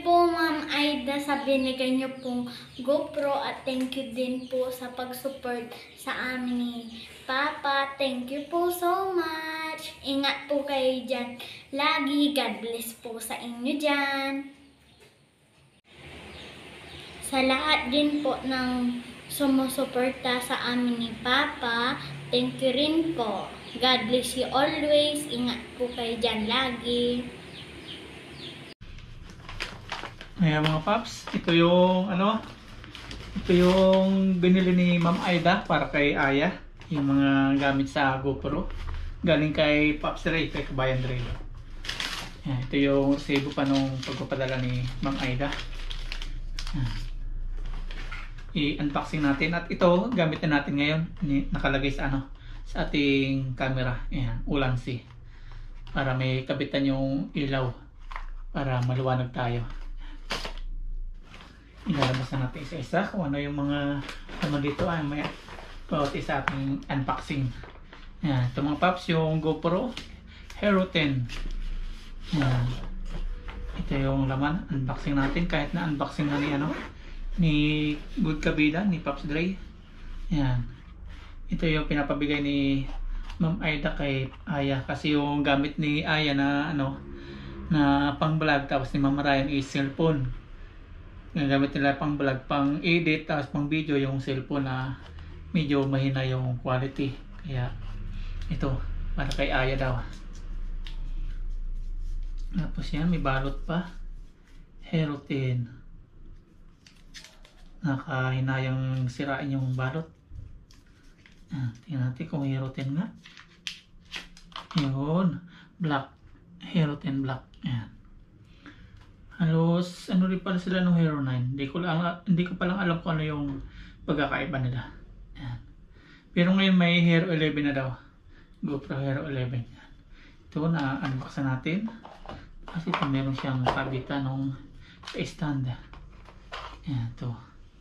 you po, Ma'am Aida, sa binigay niyo pong GoPro at thank you din po sa pag-support sa amin ni Papa. Thank you po so much. Ingat po kayo dyan lagi. God bless po sa inyo dyan. Sa lahat din po ng sumusuporta sa amin ni Papa, thank you rin po. God bless you always. Ingat po kayo dyan lagi. Ayan mga paps, ito yung binili ni Ma'am Aida para kay Aya, yung mga gamit sa GoPro galing kay Pops Ray, kay Kabayan Ray. Ayan, ito yung resibo pa nung pagpapadala ni Ma'am Aida. I-unboxing natin at ito gamitin natin ngayon, nakalagay sa sa ating camera. Ayan, Ulanzi, para may kabitan yung ilaw para maliwanag tayo. Ilalabas na natin isa-isa kung ano yung mga dito ay may bawat isa ating unboxing. Yan, ito mga paps, yung GoPro Hero 10. Yan. Ito yung laman, unboxing natin kahit na unboxing na ni Good Kabida, ni Pops Dre. Yan. Ito yung pinapabigay ni Ma'am Aida kay Aya kasi yung gamit ni Aya na na pang vlog, tapos ni Ma'am Ryan is cellphone. Gamit nila pang vlog, pang edit, tapos pang video yung cellphone na medyo mahina yung quality. Kaya ito para kay Aya daw. Tapos yan, may balot pa. Hero 10. Nakahinayang sirain yung balot. Tingnan natin kung Hero 10 nga. Yun, black. Hero 10 black. Ayan. Halos rin pala sila ng Hero 9. Hindi ko pa lang alam kung ano yung pagkakaiba nila. Ayan. Pero ngayon may Hero 11 na daw. GoPro Hero 11. Ayan. Ito na unboxan natin. Kasi ito meron siyang kabitan ng stand. Ayan, ito.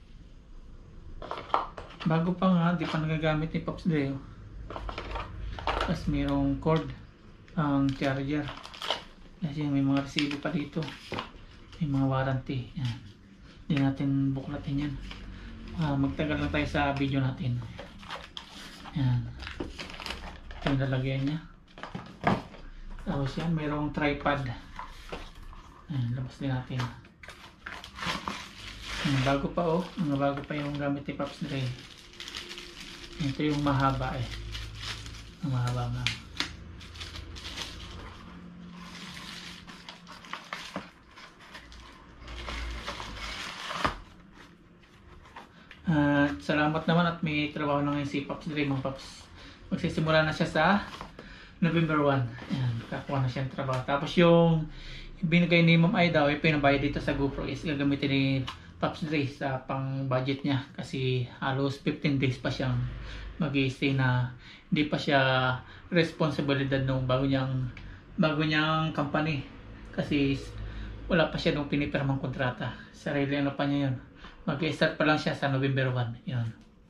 Bago pa nga, di pa nagagamit ni Pops Dre. Tapos mayroong cord ang charger. Kasi may mga resibo pa dito. May mga warranty. Yan. Hindi natin buklatin yan. Magtagal lang tayo sa video natin. Yan. Ito yung lalagyan niya. Tapos yan, mayroong tripod. Yan, labas din natin. Yan, bago pa mga bago pa yung gamit ni Pops Dre. Ito yung mahaba mahaba nga. Salamat naman at may trabaho na ngayon si Pops Dre, mga Pops. Magsisimula na siya sa November 1. Ayan, kakuha na siya ng trabaho. Tapos yung binigay ni Ma'am Aida, pinabayad dito sa GoPro is gagamitin ni Pops Dre sa pang budget niya. Kasi halos 15 days pa siyang mag-i-stay na hindi pa siya responsibilidad nung bago niyang company. Kasi wala pa siya nung pinipirmang kontrata. Sarili pa niya yun. Mag-start pa lang siya sa November 1. Yun.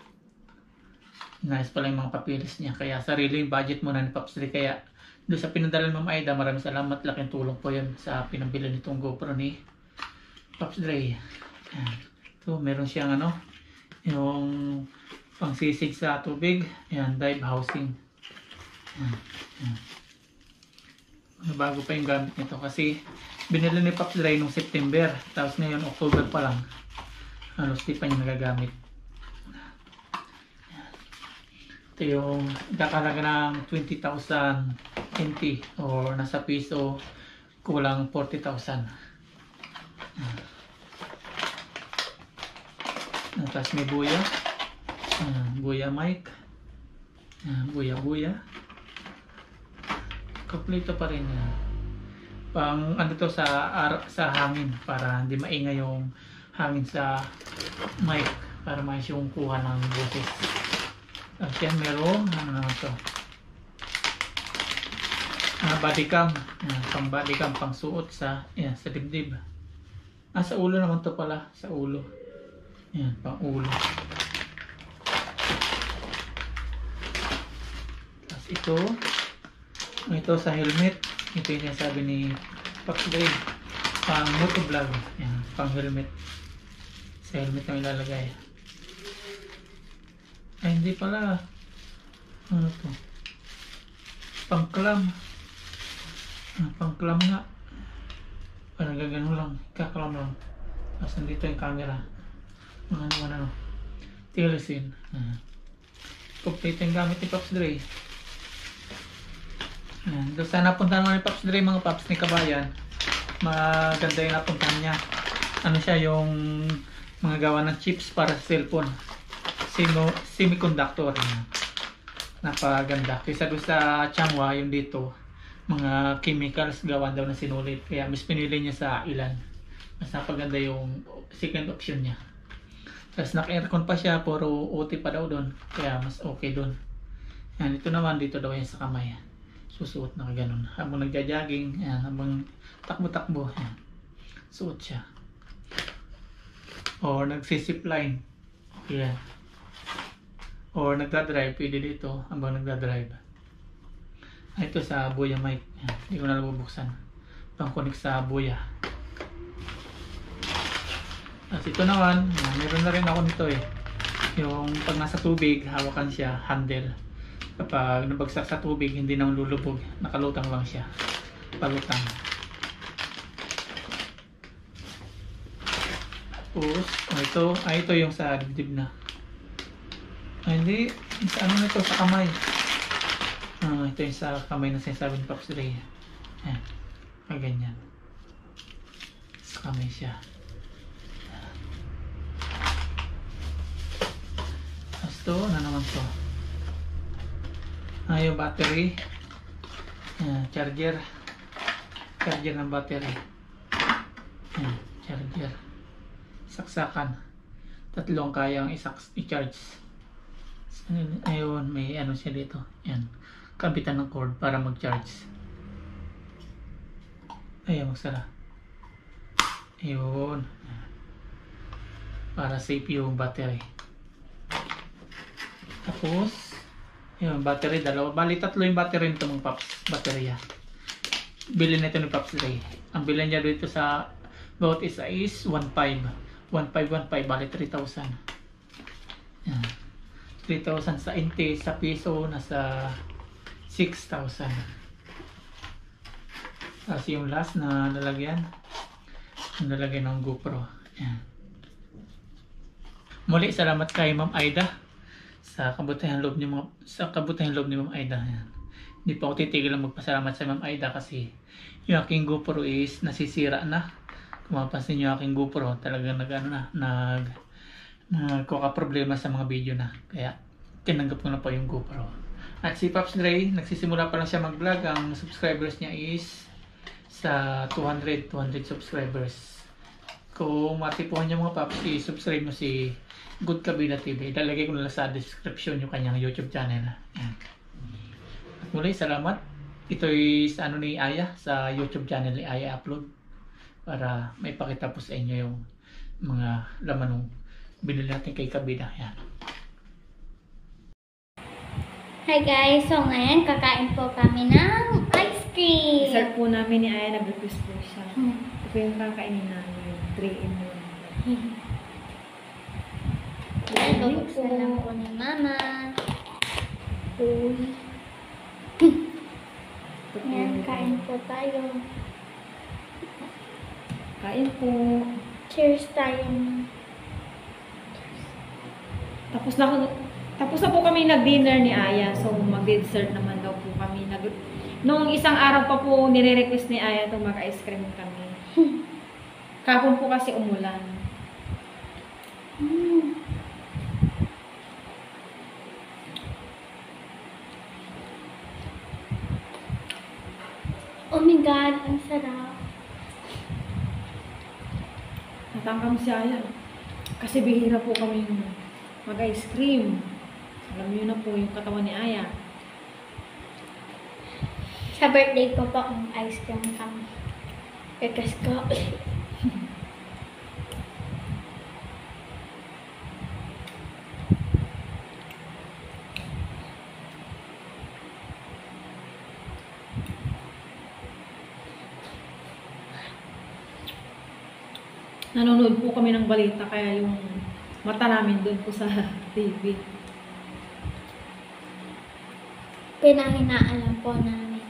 Nice pala yung mga papilis niya. Kaya sariling budget muna ni Pops Dre. Kaya doon sa pinadala ng Ma'am Aida, maraming salamat. Laking tulong po yun sa pinabili nitong GoPro ni Pops Dre. Ayan. Ito, meron siyang yung pangsisig sa tubig. Ayan, dive housing. Ayan. Ayan. Bago pa yung gamit nito kasi binili ni Pops Dre noong September. Tapos ngayon, October pa lang. Halos di pa niya nagagamit. Ito yung kakalaga ng 20,000 NT or nasa piso kulang 40,000. Tapos may buya. Buya mic. Buya. Kompleto pa rin yan. Pang to sa hangin para hindi maingay yung hangin sa mic para mais yung kuha ng boses. Tapos yan meron to body cam. Pang body cam, pang suot sa dibdib. Sa ulo naman to pala, sa ulo. Yan, pang ulo. Tapos ito sa helmet. Ito yung sabi ni Pops Dre. Pang motovlog. Yan, pang helmet. Sa helmet na ilalagay. Ay, hindi pala. Ano to? Pang clam. Pang clam nga. Parang gagano lang. Kaklam lang. Tapos nandito yung camera. Mga ano. Telesin. Complete yung gamit ni Pops Dre. Doon sana napuntahan mo ni Pops Dre, mga Pops ni Kabayan. Maganda yung napuntahan niya. Ano siya, yung mga gawa ng chips para sa cellphone. Semiconductor. Napaganda. Kaysa doon sa Changwa, yung dito, mga chemicals gawa daw na sinulit. Kaya mas pinili niya sa ilan. Mas napaganda yung second option niya. Tapos naka-aircon pa siya, puro OT pa daw doon. Kaya mas okay doon. Yan, ito naman, dito daw yan sa kamay. Susuot na ganun. Habang nagja-jogging, yan, habang takbo-takbo, yan. Suot siya. Or nagsisipline. Yan. Or nagdadrive, pwede dito habang nagdadrive. Ito sa Boya mic. Yan. Hindi ko na nabubuksan. Pang-connect sa Boya. At ito naman, meron na rin ako nito eh. Yung pag nasa tubig, hawakan siya, handle. Kapag nabagsak sa tubig, hindi na lulubog. Nakalutang lang siya. Palutang. Tapos, ito yung sa dibdib na. Hindi, sa ano nito, sa kamay. Ito yung sa kamay na sinasabi ni Pops Dre. Ayan, ganyan. Sa kamay siya. Ito, ano naman to? Yung battery. Charger. Charger ng battery. Charger. Saksakan. Tatlong kayang i-charge. Ayun, may ano siya dito. Yan. Kabitan ng cord para mag-charge. Ayun, magsara. Ayun. Para safe yung battery. Tapos, yung battery, dalawa. Bali, tatlo yung battery nito mga Pops. Baterya. Bilhin nito ni Pops Dre. Ang bilhin niya dito sa bawat isa is 1.5. 1.5, bali 3,000. Yan. 3,000 sa inte, sa piso, nasa 6,000. Tapos yung last na lalagyan, ng GoPro. Yan. Muli, salamat kay Ma'am Aida sa kabutihan loob ni Ma'am Aida. Yan. Hindi pa ako titigil lang magpasalamat sa Ma'am Aida kasi yung aking GoPro is nasisira na. Kung mapapansin nyo aking GoPro, talagang nagkaka-problema sa mga video na. Kaya tinanggap ko na po yung GoPro. At si Pops Dre, nagsisimula pa lang siya mag-vlog. Ang subscribers niya is sa 200 subscribers. Kung matipuhan niyo mga Pops, i-subscribe mo si Good Kabila TV. Ilalagay ko na lang sa description yung kanyang YouTube channel. Ayan. At muli, salamat. Ito is ano ni Aya sa YouTube channel ni Aya Upload para may pakita po sa inyo yung mga laman ng binili natin kay Kabila. Ayan. Hi guys! So ngayon, kakain po kami ng ice cream. Dessert po namin ni Aya, nag-request po siya. Ito po yung kakainin namin, 3-in-1. Bubuksan lang po ni Mama. Uy. Ayan, kain po tayo. Kain po. Cheers tayo. Tapos na po kami nag-dinner ni Aya. So, mag-dessert naman daw po kami. Noong isang araw pa po, nire-request ni Aya itong mag-ice cream kami. Kahapon po kasi umulan. Oh my God, ang sarap. Natangkam si Aya. Kasi bihira po kami mag-ice cream. Alam niyo na po yung katawan ni Aya. Sa birthday ko po, ang ice cream kami. Kakas ko. nanonood po kami ng balita, kaya yung mata namin doon po sa TV. Pinahinaan lang po namin.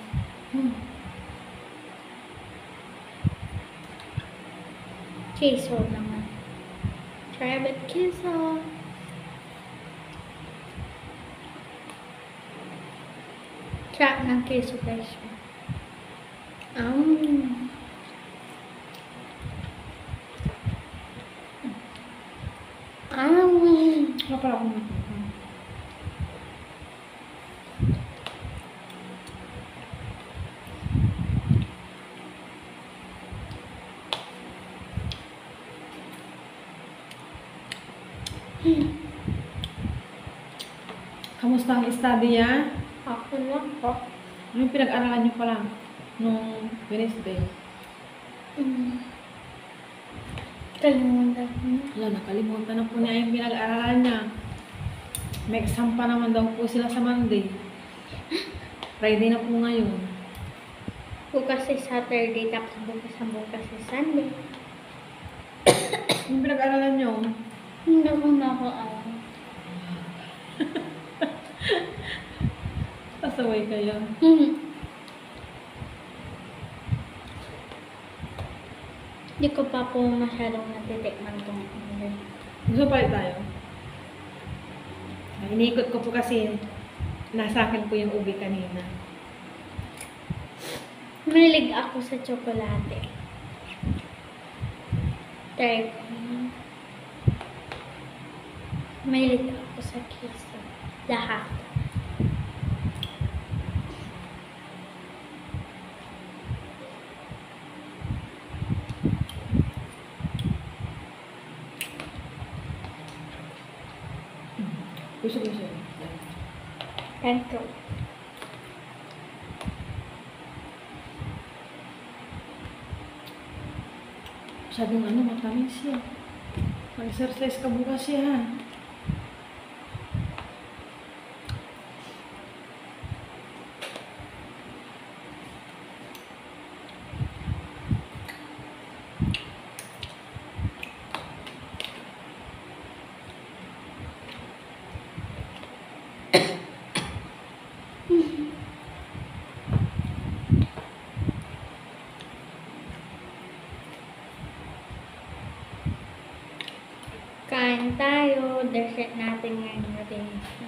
Queso naman. Private queso. Sarap ng queso guys. Wala pala akong nakita. Kamusta ang study niya? Ako lang po. Ano yung pinag-aralan niyo pala nung Wednesday? Kalimutan ko na. Wala, nakalimutan na po niya yung pinag-aralan niya. May exam pa naman daw po sila sa Monday. Friday na po ngayon. Bukas si Saturday, tapos bukas si Sunday. Yung pinag-aralan niyo, Hindi ko na ako alam. pasaway kayo. Hindi ko pa po masyadong natitikman itong ulit. Gusto pa tayo? Iniikot ko po kasi nasa akin po yung ubi kanina. Mahilig ako sa tsokolate. Try ko. Mahilig ako sa queso. Lahat. Gusto ko siya. Ganito. Masyadong matamis siya. Mag-exercise ka bukas siya, ha? Kain tayo. Dessert natin ngayon natin.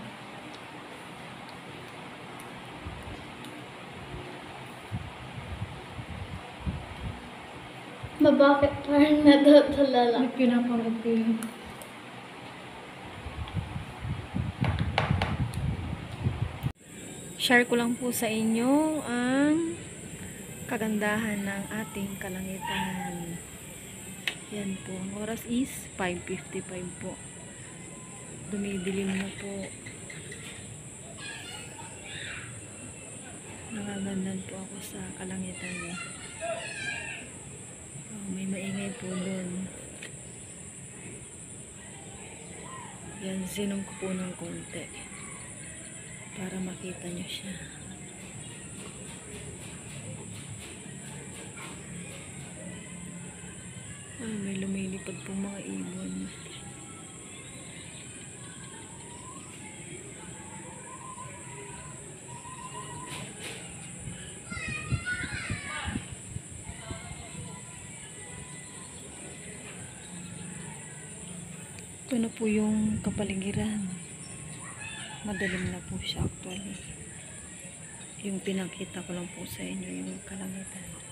Bakit parang natutulala? May pinapanood ko yun. Share ko lang po sa inyo ang kagandahan ng ating kalangitan. Yan po. Ang oras is 5:55 po. Dumidilim na po. Nakagandan po ako sa kalangitan. May maingay po doon. Yan, sinong ko po ng konti para makita nyo siya. May lumilipad po mga ibon. Ito na po yung kapaligiran. Madalim na po siya actually. Yung pinakita ko lang po sa inyo yung kalangitan.